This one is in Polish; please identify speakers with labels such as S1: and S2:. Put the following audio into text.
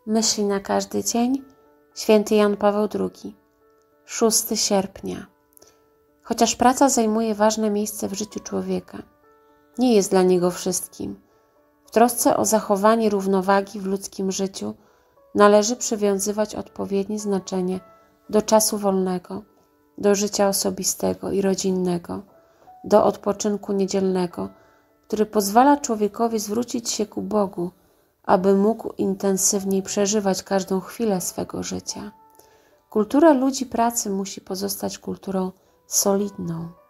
S1: Myśli na każdy dzień. Święty Jan Paweł II. 6 sierpnia. Chociaż praca zajmuje ważne miejsce w życiu człowieka, nie jest dla niego wszystkim. W trosce o zachowanie równowagi w ludzkim życiu należy przywiązywać odpowiednie znaczenie do czasu wolnego, do życia osobistego i rodzinnego, do odpoczynku niedzielnego, który pozwala człowiekowi zwrócić się ku Bogu, aby mógł intensywniej przeżywać każdą chwilę swego życia. Kultura ludzi pracy musi pozostać kulturą solidną.